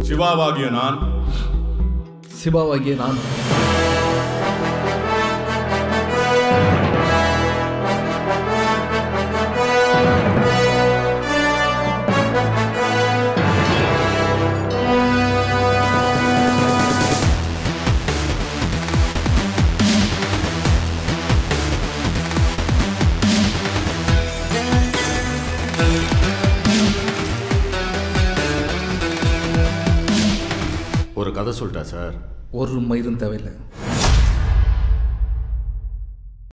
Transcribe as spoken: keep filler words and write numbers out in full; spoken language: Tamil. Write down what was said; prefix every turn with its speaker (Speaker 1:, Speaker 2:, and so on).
Speaker 1: சிவாவாகிய நான்
Speaker 2: சிவாவாகிய நான்
Speaker 1: ஒரு கதை சொல்லிட்டா சார்.
Speaker 2: ஒரு மயிரும் தேவையில்லை.